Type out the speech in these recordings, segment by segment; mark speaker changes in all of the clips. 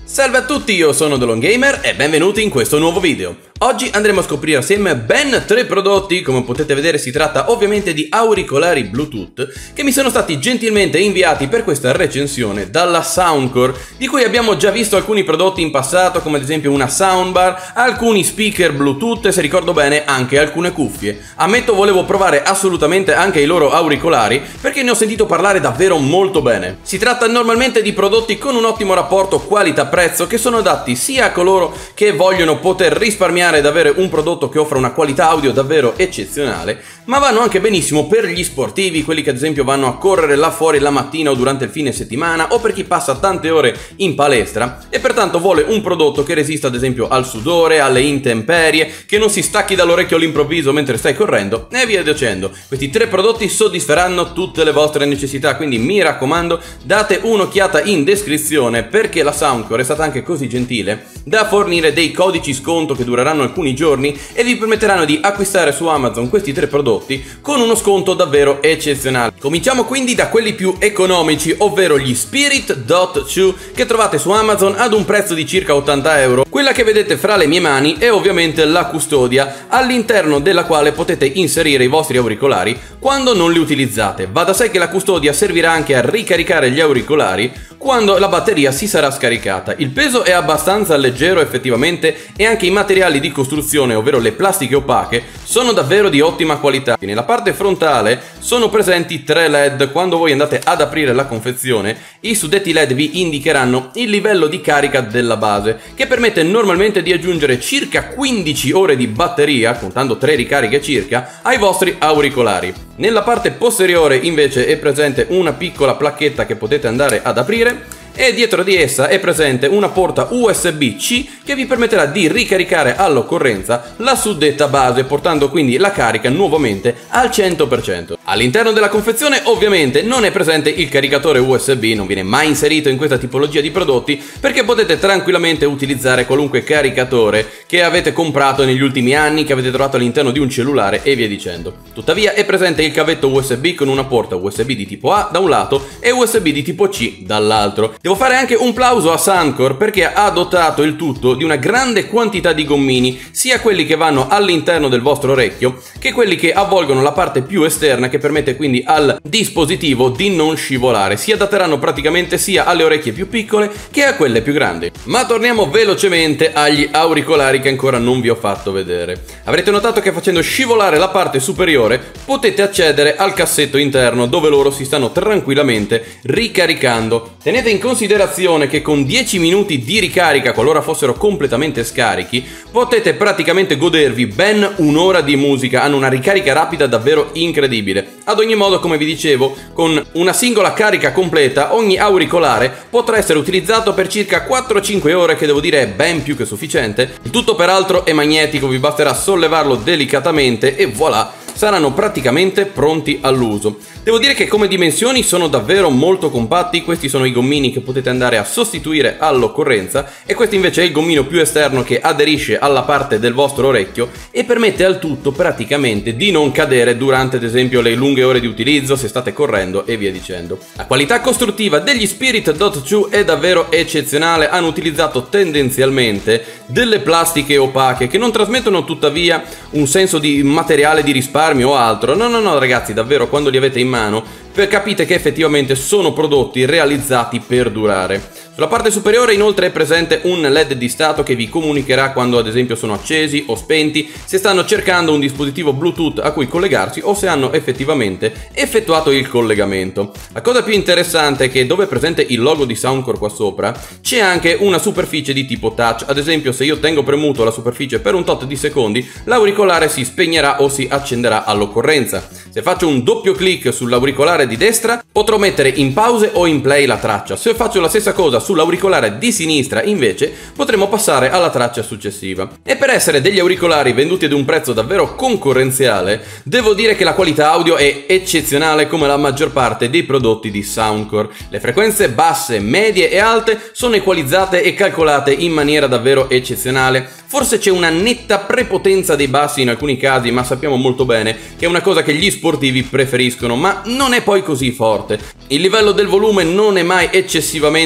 Speaker 1: Salve a tutti, io sono TheLongGamer e benvenuti in questo nuovo video. Oggi andremo a scoprire assieme ben 3 prodotti. Come potete vedere si tratta ovviamente di auricolari Bluetooth che mi sono stati gentilmente inviati per questa recensione dalla Soundcore, di cui abbiamo già visto alcuni prodotti in passato, come ad esempio una soundbar, alcuni speaker Bluetooth e, se ricordo bene, anche alcune cuffie. Ammetto, volevo provare assolutamente anche i loro auricolari perché ne ho sentito parlare davvero molto bene. Si tratta normalmente di prodotti con un ottimo rapporto qualità-prezzo, che sono adatti sia a coloro che vogliono poter risparmiare ed avere un prodotto che offra una qualità audio davvero eccezionale, ma vanno anche benissimo per gli sportivi, quelli che ad esempio vanno a correre là fuori la mattina o durante il fine settimana, o per chi passa tante ore in palestra e pertanto vuole un prodotto che resista ad esempio al sudore, alle intemperie, che non si stacchi dall'orecchio all'improvviso mentre stai correndo e via dicendo. Questi 3 prodotti soddisferanno tutte le vostre necessità, quindi mi raccomando, date un'occhiata in descrizione, perché la Soundcore è stata anche così gentile da fornire dei codici sconto che dureranno alcuni giorni e vi permetteranno di acquistare su Amazon questi 3 prodotti con uno sconto davvero eccezionale. Cominciamo quindi da quelli più economici, ovvero gli Spirit Dot 2, che trovate su Amazon ad un prezzo di circa 80 euro. Quella che vedete fra le mie mani è ovviamente la custodia, all'interno della quale potete inserire i vostri auricolari quando non li utilizzate. Va da sé che la custodia servirà anche a ricaricare gli auricolari quando la batteria si sarà scaricata. Il peso è abbastanza leggero effettivamente e anche i materiali di costruzione, ovvero le plastiche opache, sono davvero di ottima qualità. Nella parte frontale sono presenti 3 LED. Quando voi andate ad aprire la confezione, i suddetti LED vi indicheranno il livello di carica della base, che permette normalmente di aggiungere circa 15 ore di batteria, contando 3 ricariche circa, ai vostri auricolari. Nella parte posteriore invece è presente una piccola placchetta che potete andare ad aprire, e dietro di essa è presente una porta USB-C che vi permetterà di ricaricare all'occorrenza la suddetta base, portando quindi la carica nuovamente al 100%. All'interno della confezione ovviamente non è presente il caricatore USB, non viene mai inserito in questa tipologia di prodotti, perché potete tranquillamente utilizzare qualunque caricatore che avete comprato negli ultimi anni, che avete trovato all'interno di un cellulare e via dicendo. Tuttavia è presente il cavetto USB con una porta USB di tipo A da un lato e USB di tipo C dall'altro. Devo fare anche un plauso a Soundcore perché ha dotato il tutto di una grande quantità di gommini, sia quelli che vanno all'interno del vostro orecchio che quelli che avvolgono la parte più esterna, che permette quindi al dispositivo di non scivolare. Si adatteranno praticamente sia alle orecchie più piccole che a quelle più grandi. Ma torniamo velocemente agli auricolari che ancora non vi ho fatto vedere. Avrete notato che facendo scivolare la parte superiore potete accedere al cassetto interno, dove loro si stanno tranquillamente ricaricando. Tenete in considerazione che con 10 minuti di ricarica, qualora fossero completamente scarichi, potete praticamente godervi ben un'ora di musica. Hanno una ricarica rapida davvero incredibile. Ad ogni modo, come vi dicevo, con una singola carica completa ogni auricolare potrà essere utilizzato per circa 4-5 ore, che devo dire è ben più che sufficiente. Il tutto peraltro è magnetico, vi basterà sollevarlo delicatamente e voilà, saranno praticamente pronti all'uso. Devo dire che come dimensioni sono davvero molto compatti. Questi sono i gommini che potete andare a sostituire all'occorrenza, e questo invece è il gommino più esterno che aderisce alla parte del vostro orecchio e permette al tutto praticamente di non cadere durante ad esempio le lunghe ore di utilizzo, se state correndo e via dicendo. La qualità costruttiva degli Spirit Dot 2 è davvero eccezionale. Hanno utilizzato tendenzialmente delle plastiche opache che non trasmettono tuttavia un senso di materiale di risparmio o altro. No ragazzi, davvero quando li avete in mano capite che effettivamente sono prodotti realizzati per durare. Sulla parte superiore inoltre è presente un LED di stato che vi comunicherà quando ad esempio sono accesi o spenti, se stanno cercando un dispositivo Bluetooth a cui collegarsi o se hanno effettivamente effettuato il collegamento. La cosa più interessante è che dove è presente il logo di Soundcore qua sopra c'è anche una superficie di tipo touch. Ad esempio, se io tengo premuto la superficie per un tot di secondi, l'auricolare si spegnerà o si accenderà all'occorrenza. Se faccio un doppio clic sull'auricolare di destra potrò mettere in pause o in play la traccia. Se faccio la stessa cosa sull'auricolare di sinistra invece potremo passare alla traccia successiva. E per essere degli auricolari venduti ad un prezzo davvero concorrenziale, devo dire che la qualità audio è eccezionale, come la maggior parte dei prodotti di Soundcore. Le frequenze basse, medie e alte sono equalizzate e calcolate in maniera davvero eccezionale. Forse c'è una netta prepotenza dei bassi in alcuni casi, ma sappiamo molto bene che è una cosa che gli sportivi preferiscono, ma non è poi così forte. Il livello del volume non è mai eccessivamente forte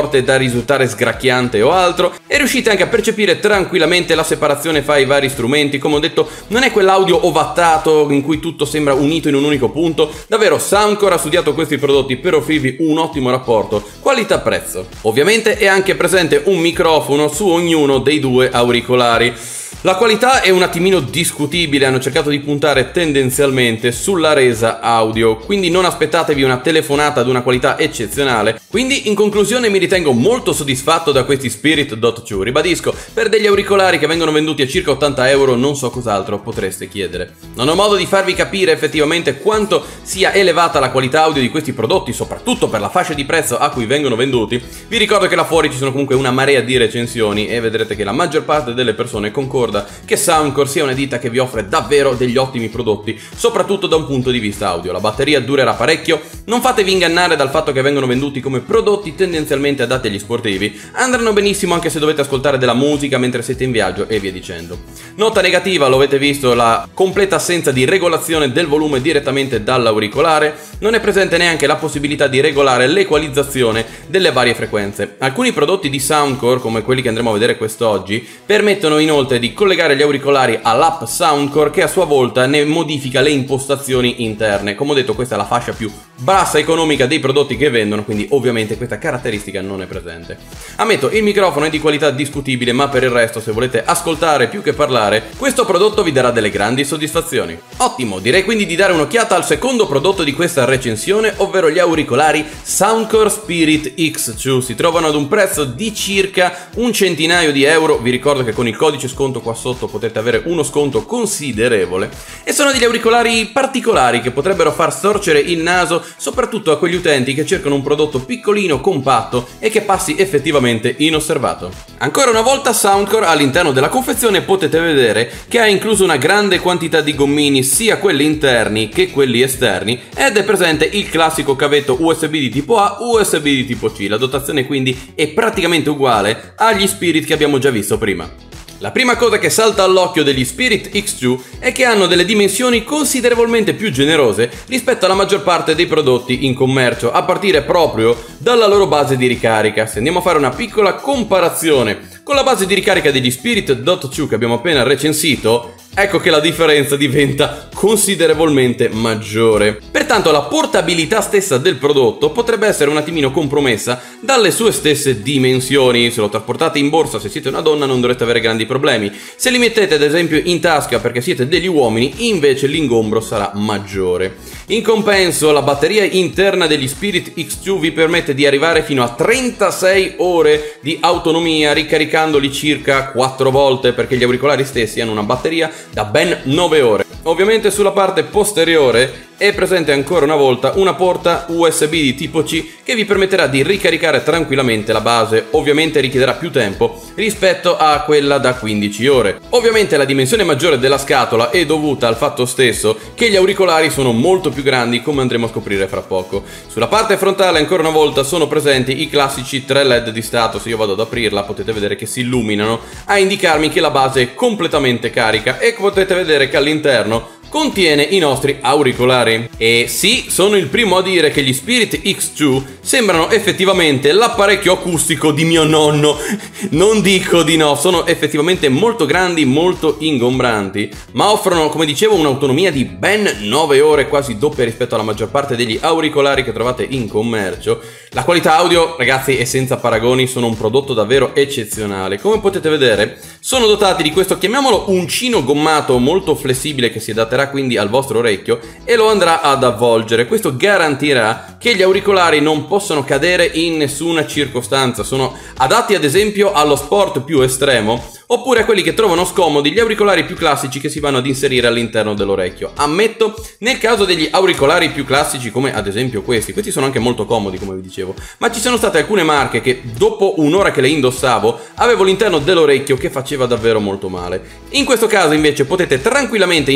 Speaker 1: forte da risultare sgracchiante o altro, e riuscite anche a percepire tranquillamente la separazione fra i vari strumenti. Come ho detto, non è quell'audio ovattato in cui tutto sembra unito in un unico punto. Davvero Soundcore ha studiato questi prodotti per offrirvi un ottimo rapporto qualità-prezzo. Ovviamente è anche presente un microfono su ognuno dei due auricolari. La qualità è un attimino discutibile, hanno cercato di puntare tendenzialmente sulla resa audio, quindi non aspettatevi una telefonata ad una qualità eccezionale. Quindi in conclusione mi ritengo molto soddisfatto da questi Spirit Dot 2. Ribadisco, per degli auricolari che vengono venduti a circa 80 euro non so cos'altro potreste chiedere. Non ho modo di farvi capire effettivamente quanto sia elevata la qualità audio di questi prodotti, soprattutto per la fascia di prezzo a cui vengono venduti. Vi ricordo che là fuori ci sono comunque una marea di recensioni e vedrete che la maggior parte delle persone concorda che Soundcore sia una ditta che vi offre davvero degli ottimi prodotti, soprattutto da un punto di vista audio. La batteria durerà parecchio, non fatevi ingannare dal fatto che vengono venduti come prodotti tendenzialmente adatti agli sportivi, andranno benissimo anche se dovete ascoltare della musica mentre siete in viaggio e via dicendo. Nota negativa, lo avete visto, la completa assenza di regolazione del volume direttamente dall'auricolare, non è presente neanche la possibilità di regolare l'equalizzazione delle varie frequenze. Alcuni prodotti di Soundcore, come quelli che andremo a vedere quest'oggi, permettono inoltre di collegare gli auricolari all'app Soundcore, che a sua volta ne modifica le impostazioni interne. Come ho detto, questa è la fascia più bassa economica dei prodotti che vendono, quindi ovviamente questa caratteristica non è presente. Ammetto, il microfono è di qualità discutibile, ma per il resto, se volete ascoltare più che parlare, questo prodotto vi darà delle grandi soddisfazioni. Ottimo, direi quindi di dare un'occhiata al secondo prodotto di questa recensione, ovvero gli auricolari Soundcore Spirit X2. Si trovano ad un prezzo di circa un centinaio di euro. Vi ricordo che con il codice sconto qua sotto potete avere uno sconto considerevole, e sono degli auricolari particolari che potrebbero far storcere il naso soprattutto a quegli utenti che cercano un prodotto piccolino, compatto e che passi effettivamente inosservato. Ancora una volta Soundcore all'interno della confezione potete vedere che ha incluso una grande quantità di gommini, sia quelli interni che quelli esterni, ed è presente il classico cavetto USB di tipo A, USB di tipo C. La dotazione quindi è praticamente uguale agli Spirit che abbiamo già visto prima. La prima cosa che salta all'occhio degli Spirit X2 è che hanno delle dimensioni considerevolmente più generose rispetto alla maggior parte dei prodotti in commercio, a partire proprio dalla loro base di ricarica. Se andiamo a fare una piccola comparazione con la base di ricarica degli Spirit Dot 2 che abbiamo appena recensito, ecco che la differenza diventa considerevolmente maggiore. Pertanto la portabilità stessa del prodotto potrebbe essere un attimino compromessa dalle sue stesse dimensioni. Se lo trasportate in borsa, se siete una donna, non dovrete avere grandi problemi. Se li mettete ad esempio in tasca perché siete degli uomini, invece l'ingombro sarà maggiore. In compenso, la batteria interna degli Spirit X2 vi permette di arrivare fino a 36 ore di autonomia, ricaricandoli circa 4 volte, perché gli auricolari stessi hanno una batteria da ben 9 ore. Ovviamente sulla parte posteriore è presente ancora una volta una porta USB di tipo C che vi permetterà di ricaricare tranquillamente la base. Ovviamente richiederà più tempo rispetto a quella da 15 ore. Ovviamente la dimensione maggiore della scatola è dovuta al fatto stesso che gli auricolari sono molto più grandi, come andremo a scoprire fra poco. Sulla parte frontale ancora una volta sono presenti i classici 3 LED di stato. Se io vado ad aprirla potete vedere che si illuminano a indicarmi che la base è completamente carica, e potete vedere che all'interno contiene i nostri auricolari. E sì, sono il primo a dire che gli Spirit X2 sembrano effettivamente l'apparecchio acustico di mio nonno. Non dico di no, sono effettivamente molto grandi, molto ingombranti, ma offrono, come dicevo, un'autonomia di ben 9 ore, quasi doppia rispetto alla maggior parte degli auricolari che trovate in commercio. La qualità audio, ragazzi, è senza paragoni, sono un prodotto davvero eccezionale. Come potete vedere, sono dotati di questo, chiamiamolo uncino gommato molto flessibile, che si adatterà quindi al vostro orecchio e lo andrà ad avvolgere. Questo garantirà che gli auricolari non possano cadere in nessuna circostanza. Sono adatti ad esempio allo sport più estremo, oppure a quelli che trovano scomodi gli auricolari più classici che si vanno ad inserire all'interno dell'orecchio. Ammetto, nel caso degli auricolari più classici, come ad esempio questi sono anche molto comodi, come vi dicevo, ma ci sono state alcune marche che dopo un'ora che le indossavo avevo l'interno dell'orecchio che faceva davvero molto male. In questo caso invece potete tranquillamente indossare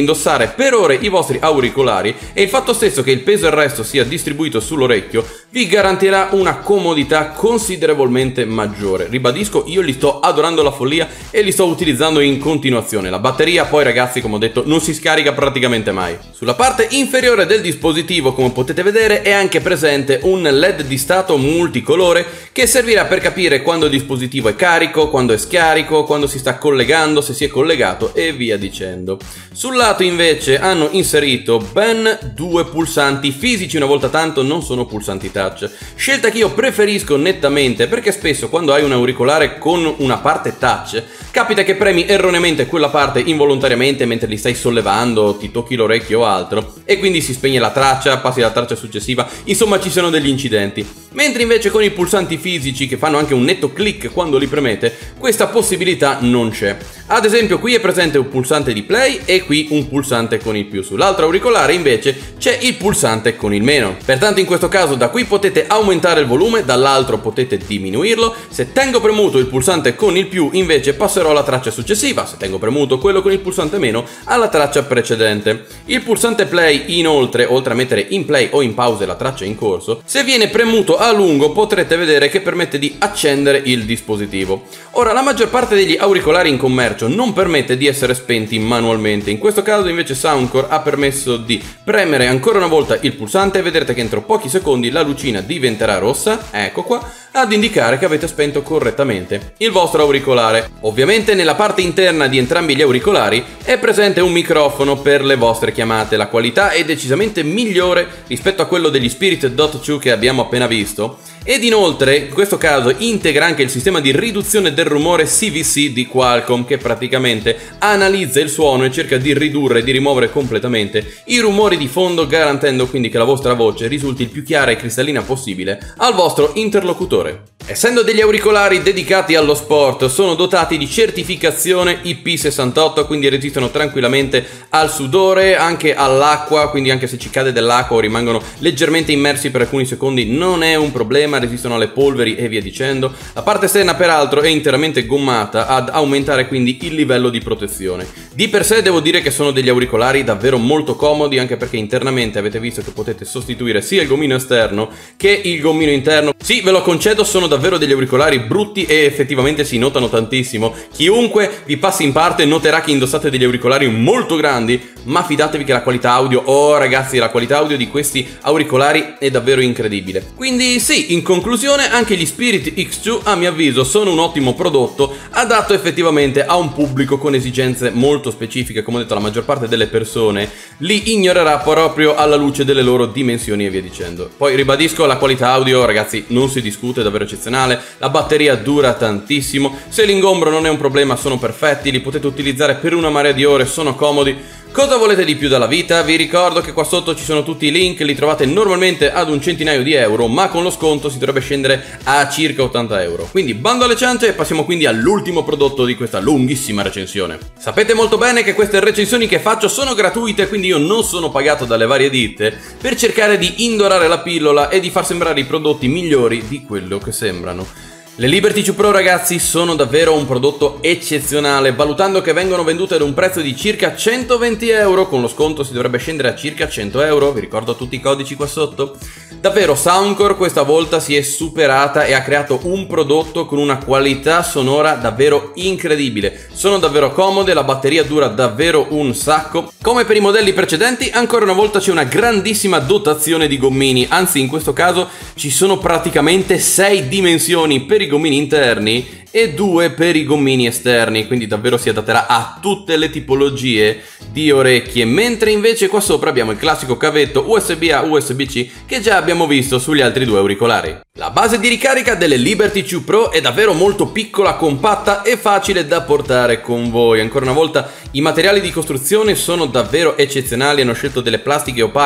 Speaker 1: per ore i vostri auricolari e il fatto stesso che il peso e il resto sia distribuito sull'orecchio vi garantirà una comodità considerevolmente maggiore. Ribadisco, io li sto adorando alla follia e li sto utilizzando in continuazione. La batteria poi, ragazzi, come ho detto, non si scarica praticamente mai. Sulla parte inferiore del dispositivo, come potete vedere, è anche presente un LED di stato multicolore che servirà per capire quando il dispositivo è carico, quando è scarico, quando si sta collegando, se si è collegato e via dicendo. Sul lato invece hanno inserito ben 2 pulsanti fisici, una volta tanto non sono pulsanti touch, scelta che io preferisco nettamente perché spesso quando hai un auricolare con una parte touch capita che premi erroneamente quella parte involontariamente mentre li stai sollevando, ti tocchi l'orecchio o altro e quindi si spegne la traccia, passi alla traccia successiva, insomma ci sono degli incidenti. Mentre invece con i pulsanti fisici che fanno anche un netto click quando li premete, questa possibilità non c'è. Ad esempio qui è presente un pulsante di play e qui un pulsante con il più. Sull'altro auricolare invece c'è il pulsante con il meno. Pertanto in questo caso da qui potete aumentare il volume, dall'altro potete diminuirlo. Se tengo premuto il pulsante con il più invece passerò alla traccia successiva, se tengo premuto quello con il pulsante meno alla traccia precedente. Il pulsante play inoltre, oltre a mettere in play o in pause la traccia in corso, se viene premuto a lungo potrete vedere che permette di accendere il dispositivo. Ora la maggior parte degli auricolari in commercio non permette di essere spenti manualmente, in questo caso invece Soundcore ha permesso di premere ancora una volta il pulsante e vedrete che entro pochi secondi la lucina diventerà rossa, ecco qua, ad indicare che avete spento correttamente il vostro auricolare. Ovviamente nella parte interna di entrambi gli auricolari è presente un microfono per le vostre chiamate, la qualità è decisamente migliore rispetto a quello degli Spirit Dot 2 che abbiamo appena visto. Ed inoltre in questo caso integra anche il sistema di riduzione del rumore CVC di Qualcomm che praticamente analizza il suono e cerca di ridurre e di rimuovere completamente i rumori di fondo, garantendo quindi che la vostra voce risulti il più chiara e cristallina possibile al vostro interlocutore. Essendo degli auricolari dedicati allo sport, sono dotati di certificazione IP68, quindi resistono tranquillamente al sudore, anche all'acqua, quindi anche se ci cade dell'acqua o rimangono leggermente immersi per alcuni secondi non è un problema, resistono alle polveri e via dicendo. La parte esterna peraltro è interamente gommata ad aumentare quindi il livello di protezione. Di per sé devo dire che sono degli auricolari davvero molto comodi, anche perché internamente avete visto che potete sostituire sia il gommino esterno che il gommino interno. Sì, ve lo concedo, sono davvero degli auricolari brutti e effettivamente si notano tantissimo. Chiunque vi passi in parte noterà che indossate degli auricolari molto grandi, ma fidatevi che la qualità audio, oh ragazzi, la qualità audio di questi auricolari è davvero incredibile. Quindi sì, in conclusione anche gli Spirit X2 a mio avviso sono un ottimo prodotto adatto effettivamente a un pubblico con esigenze molto specifiche. Come ho detto, la maggior parte delle persone li ignorerà proprio alla luce delle loro dimensioni e via dicendo. Poi ribadisco, la qualità audio ragazzi non si discute, è davvero eccezionale, la batteria dura tantissimo, se l'ingombro non è un problema sono perfetti, li potete utilizzare per una marea di ore, sono comodi. Cosa volete di più dalla vita? Vi ricordo che qua sotto ci sono tutti i link, li trovate normalmente ad un centinaio di euro, ma con lo sconto si dovrebbe scendere a circa 80 euro. Quindi bando alle ciance e passiamo quindi all'ultimo prodotto di questa lunghissima recensione. Sapete molto bene che queste recensioni che faccio sono gratuite, quindi io non sono pagato dalle varie ditte per cercare di indorare la pillola e di far sembrare i prodotti migliori di quello che sembrano. Le Liberty 2 Pro ragazzi sono davvero un prodotto eccezionale, valutando che vengono vendute ad un prezzo di circa 120 euro, con lo sconto si dovrebbe scendere a circa 100 euro, vi ricordo tutti i codici qua sotto. Davvero Soundcore questa volta si è superata e ha creato un prodotto con una qualità sonora davvero incredibile. Sono davvero comode, la batteria dura davvero un sacco. Come per i modelli precedenti, ancora una volta c'è una grandissima dotazione di gommini, anzi in questo caso ci sono praticamente 6 dimensioni per i gommini interni e 2 per i gommini esterni, quindi davvero si adatterà a tutte le tipologie di orecchie, mentre invece qua sopra abbiamo il classico cavetto USB-A USB-C che già abbiamo visto sugli altri 2 auricolari. La base di ricarica delle Liberty 2 Pro è davvero molto piccola, compatta e facile da portare con voi. Ancora una volta i materiali di costruzione sono davvero eccezionali, hanno scelto delle plastiche opache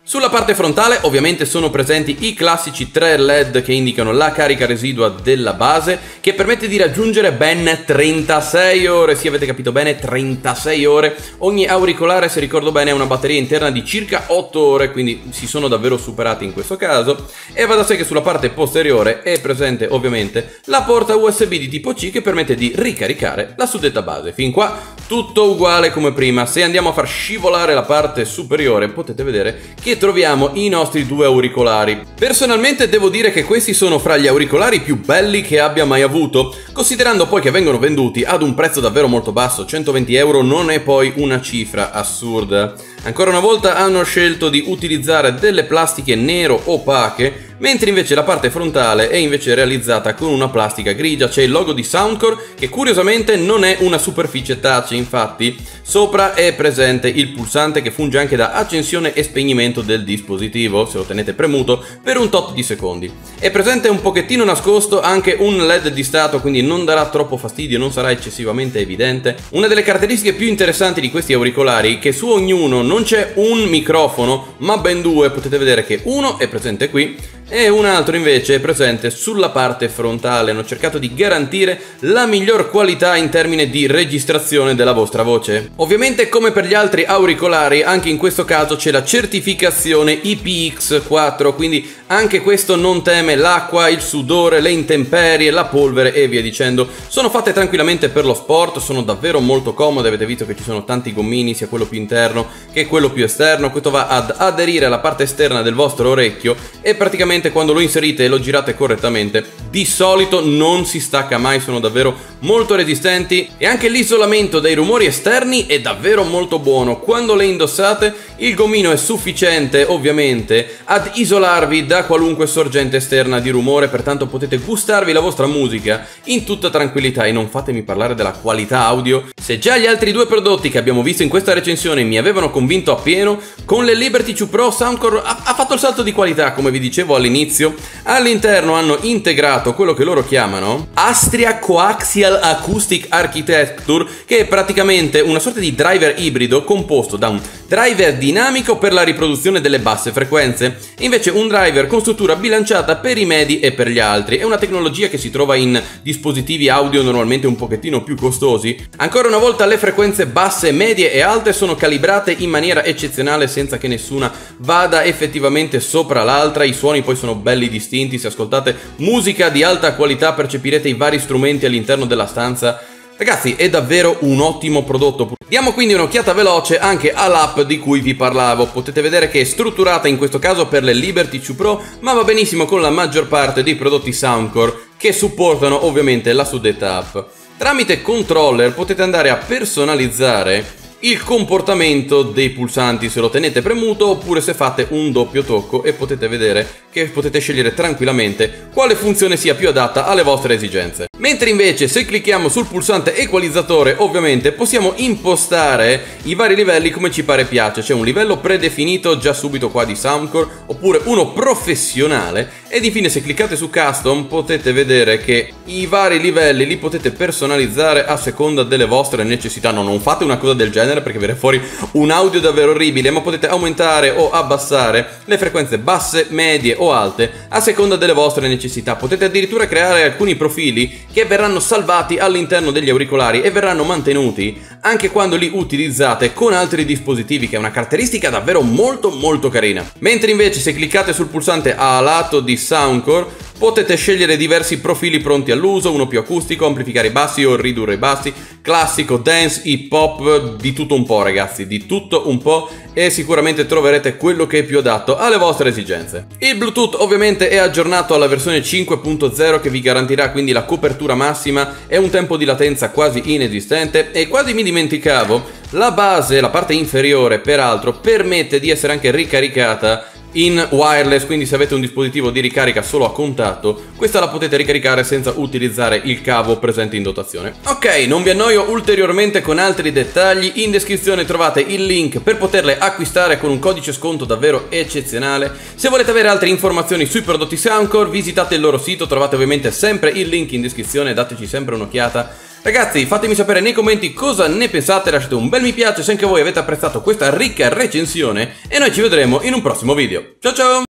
Speaker 1: Sulla parte frontale ovviamente sono presenti i classici 3 LED che indicano la carica residua della base, che permette di raggiungere ben 36 ore, sì, avete capito bene, 36 ore. Ogni auricolare, se ricordo bene, ha una batteria interna di circa 8 ore, quindi si sono davvero superati in questo caso. E va da sé che sulla parte posteriore è presente ovviamente la porta USB di tipo C che permette di ricaricare la suddetta base. Fin qua tutto uguale come prima. Se andiamo a far scivolare la parte superiore potete vedere che troviamo i nostri 2 auricolari. Personalmente devo dire che questi sono fra gli auricolari più belli che abbia mai avuto, considerando poi che vengono venduti ad un prezzo davvero molto basso. 120 euro non è poi una cifra assurda. Ancora una volta hanno scelto di utilizzare delle plastiche nero opache, mentre invece la parte frontale è invece realizzata con una plastica grigia. C'è il logo di Soundcore che curiosamente non è una superficie touch, infatti sopra è presente il pulsante che funge anche da accensione e spegnimento del dispositivo se lo tenete premuto per un tot di secondi. È presente un pochettino nascosto anche un LED di stato, quindi non darà troppo fastidio, non sarà eccessivamente evidente. Una delle caratteristiche più interessanti di questi auricolari è che su ognuno non c'è un microfono ma ben 2, potete vedere che uno è presente qui e un altro invece è presente sulla parte frontale. Hanno cercato di garantire la miglior qualità in termini di registrazione della vostra voce. Ovviamente, come per gli altri auricolari, anche in questo caso c'è la certificazione IPX4, quindi anche questo non teme l'acqua, il sudore, le intemperie, la polvere e via dicendo. Sono fatte tranquillamente per lo sport, sono davvero molto comode, avete visto che ci sono tanti gommini, sia quello più interno che quello più esterno. Questo va ad aderire alla parte esterna del vostro orecchio e praticamente quando lo inserite e lo girate correttamente di solito non si stacca mai, sono davvero molto resistenti e anche l'isolamento dai rumori esterni è davvero molto buono. Quando le indossate il gommino è sufficiente ovviamente ad isolarvi da qualunque sorgente esterna di rumore, pertanto potete gustarvi la vostra musica in tutta tranquillità. E non fatemi parlare della qualità audio. Se già gli altri 2 prodotti che abbiamo visto in questa recensione mi avevano convinto appieno, con le Liberty 2 Pro Soundcore ha fatto il salto di qualità, come vi dicevo all'inizio. All'interno hanno integrato quello che loro chiamano Astria Coaxial Acoustic Architecture, che è praticamente una sorta di driver ibrido composto da un driver dinamico per la riproduzione delle basse frequenze e invece un driver con struttura bilanciata per i medi e per gli altri. È una tecnologia che si trova in dispositivi audio normalmente un pochettino più costosi. Ancora una volta le frequenze basse, medie e alte sono calibrate in maniera eccezionale senza che nessuna vada effettivamente sopra l'altra. I suoni poi sono belli distinti, se ascoltate musica di alta qualità percepirete i vari strumenti all'interno della stanza. Ragazzi, è davvero un ottimo prodotto. Diamo quindi un'occhiata veloce anche all'app di cui vi parlavo. Potete vedere che è strutturata in questo caso per le Liberty 2 Pro, ma va benissimo con la maggior parte dei prodotti Soundcore che supportano ovviamente la suddetta app. Tramite controller potete andare a personalizzare il comportamento dei pulsanti se lo tenete premuto oppure se fate un doppio tocco, e potete vedere che potete scegliere tranquillamente quale funzione sia più adatta alle vostre esigenze. Mentre invece se clicchiamo sul pulsante equalizzatore ovviamente possiamo impostare i vari livelli come ci pare piace. C'è un livello predefinito già subito qua di Soundcore oppure uno professionale, ed infine se cliccate su Custom potete vedere che i vari livelli li potete personalizzare a seconda delle vostre necessità. No, non fate una cosa del genere perché verrà fuori un audio davvero orribile, ma potete aumentare o abbassare le frequenze basse, medie o alte a seconda delle vostre necessità. Potete addirittura creare alcuni profili che verranno salvati all'interno degli auricolari e verranno mantenuti anche quando li utilizzate con altri dispositivi, che è una caratteristica davvero molto carina. Mentre invece se cliccate sul pulsante a lato di Soundcore potete scegliere diversi profili pronti all'uso, uno più acustico, amplificare i bassi o ridurre i bassi, classico, dance, hip hop, di tutto un po' ragazzi, di tutto un po', e sicuramente troverete quello che è più adatto alle vostre esigenze. Il Bluetooth ovviamente è aggiornato alla versione 5.0 che vi garantirà quindi la copertura massima e un tempo di latenza quasi inesistente. E quasi mi dimenticavo, la base, la parte inferiore peraltro, permette di essere anche ricaricata in wireless, quindi se avete un dispositivo di ricarica solo a contatto, questa la potete ricaricare senza utilizzare il cavo presente in dotazione. Ok, non vi annoio ulteriormente con altri dettagli. In descrizione trovate il link per poterle acquistare con un codice sconto davvero eccezionale. Se volete avere altre informazioni sui prodotti Soundcore visitate il loro sito, trovate ovviamente sempre il link in descrizione, dateci sempre un'occhiata. Ragazzi, fatemi sapere nei commenti cosa ne pensate, lasciate un bel mi piace se anche voi avete apprezzato questa ricca recensione e noi ci vedremo in un prossimo video. Ciao ciao!